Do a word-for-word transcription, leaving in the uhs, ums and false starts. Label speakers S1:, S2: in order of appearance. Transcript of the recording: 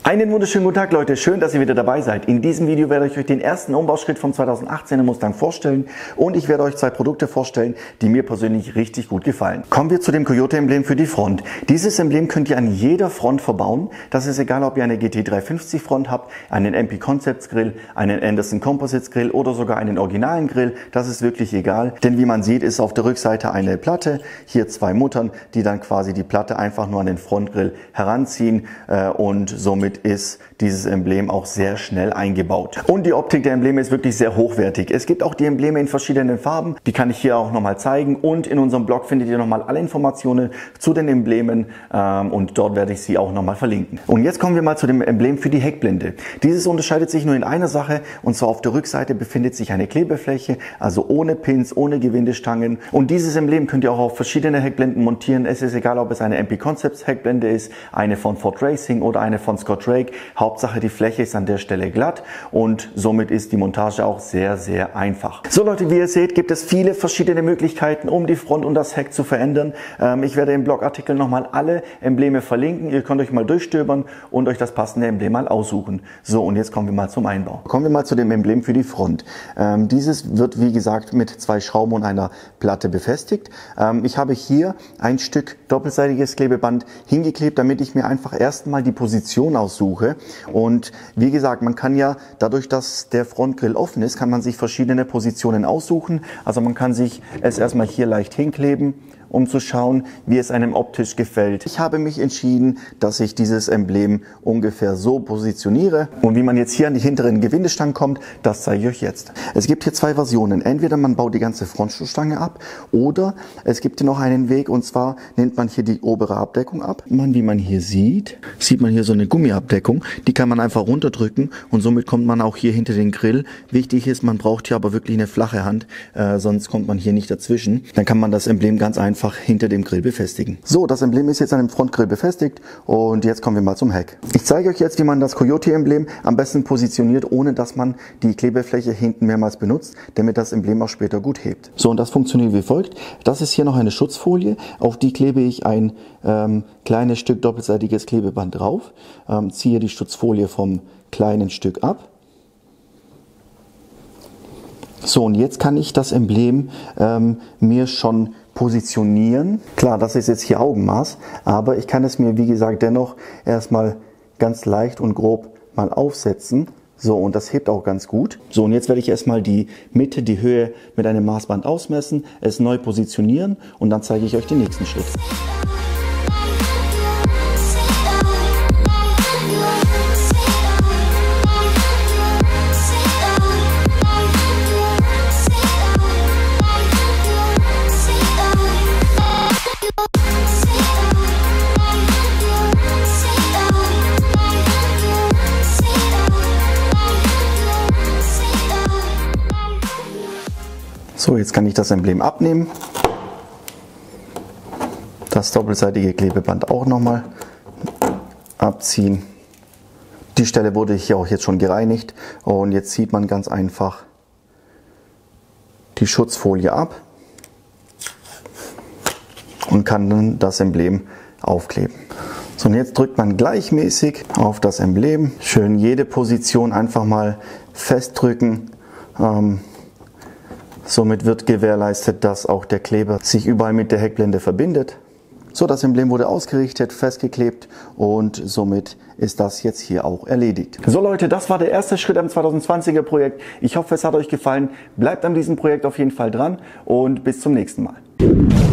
S1: Einen wunderschönen guten Tag, Leute. Schön, dass ihr wieder dabei seid. In diesem Video werde ich euch den ersten Umbauschritt vom zweitausendachtzehner Mustang vorstellen und ich werde euch zwei Produkte vorstellen, die mir persönlich richtig gut gefallen. Kommen wir zu dem Coyote-Emblem für die Front. Dieses Emblem könnt ihr an jeder Front verbauen. Das ist egal, ob ihr eine G T dreihundertfünfzig Front habt, einen M P Concepts Grill, einen Anderson Composites Grill oder sogar einen originalen Grill. Das ist wirklich egal, denn wie man sieht, ist auf der Rückseite eine Platte, hier zwei Muttern, die dann quasi die Platte einfach nur an den Frontgrill heranziehen äh, und somit ist dieses Emblem auch sehr schnell eingebaut. Und die Optik der Embleme ist wirklich sehr hochwertig. Es gibt auch die Embleme in verschiedenen Farben, die kann ich hier auch nochmal zeigen und in unserem Blog findet ihr nochmal alle Informationen zu den Emblemen ähm, und dort werde ich sie auch nochmal verlinken. Und jetzt kommen wir mal zu dem Emblem für die Heckblende. Dieses unterscheidet sich nur in einer Sache und zwar auf der Rückseite befindet sich eine Klebefläche, also ohne Pins, ohne Gewindestangen und dieses Emblem könnt ihr auch auf verschiedene Heckblenden montieren. Es ist egal, ob es eine M P Concepts Heckblende ist, eine von Ford Racing oder eine von Scott Drake. Hauptsache die Fläche ist an der Stelle glatt und somit ist die Montage auch sehr, sehr einfach. So Leute, wie ihr seht, gibt es viele verschiedene Möglichkeiten, um die Front und das Heck zu verändern. Ähm, ich werde im Blogartikel nochmal alle Embleme verlinken. Ihr könnt euch mal durchstöbern und euch das passende Emblem mal aussuchen. So, und jetzt kommen wir mal zum Einbau. Kommen wir mal zu dem Emblem für die Front. Ähm, dieses wird, wie gesagt, mit zwei Schrauben und einer Platte befestigt. Ähm, ich habe hier ein Stück doppelseitiges Klebeband hingeklebt, damit ich mir einfach erstmal die Position aussuche. Und wie gesagt, man kann ja dadurch, dass der Frontgrill offen ist, kann man sich verschiedene Positionen aussuchen. Also man kann sich es erstmal hier leicht hinkleben, um zu schauen, wie es einem optisch gefällt. Ich habe mich entschieden, dass ich dieses Emblem ungefähr so positioniere. Und wie man jetzt hier an die hinteren Gewindestangen kommt, das zeige ich euch jetzt. Es gibt hier zwei Versionen. Entweder man baut die ganze Frontstange ab oder es gibt hier noch einen Weg und zwar nimmt man hier die obere Abdeckung ab. Man, wie man hier sieht, sieht man hier so eine Gummiabdeckung. Die kann man einfach runterdrücken und somit kommt man auch hier hinter den Grill. Wichtig ist, man braucht hier aber wirklich eine flache Hand, äh, sonst kommt man hier nicht dazwischen. Dann kann man das Emblem ganz einfach hinter dem Grill befestigen. So, das Emblem ist jetzt an dem Frontgrill befestigt und jetzt kommen wir mal zum Heck. Ich zeige euch jetzt, wie man das Coyote-Emblem am besten positioniert, ohne dass man die Klebefläche hinten mehrmals benutzt, damit das Emblem auch später gut hebt. So, und das funktioniert wie folgt. Das ist hier noch eine Schutzfolie, auf die klebe ich ein ähm, kleines Stück doppelseitiges Klebeband drauf, ähm, ziehe die Schutzfolie vom kleinen Stück ab. So, und jetzt kann ich das Emblem ähm, mir schon positionieren. Klar, das ist jetzt hier Augenmaß, aber ich kann es mir, wie gesagt, dennoch erstmal ganz leicht und grob mal aufsetzen. So, und das hebt auch ganz gut. So, und jetzt werde ich erstmal die Mitte, die Höhe mit einem Maßband ausmessen, es neu positionieren und dann zeige ich euch den nächsten Schritt. So, jetzt kann ich das Emblem abnehmen. Das doppelseitige Klebeband auch nochmal abziehen. Die Stelle wurde hier auch jetzt schon gereinigt und jetzt zieht man ganz einfach die Schutzfolie ab und kann dann das Emblem aufkleben. So, und jetzt drückt man gleichmäßig auf das Emblem. Schön jede Position einfach mal festdrücken. Ähm, Somit wird gewährleistet, dass auch der Kleber sich überall mit der Heckblende verbindet. So, das Emblem wurde ausgerichtet, festgeklebt und somit ist das jetzt hier auch erledigt. So Leute, das war der erste Schritt am zweitausendzwanziger Projekt. Ich hoffe, es hat euch gefallen. Bleibt an diesem Projekt auf jeden Fall dran und bis zum nächsten Mal.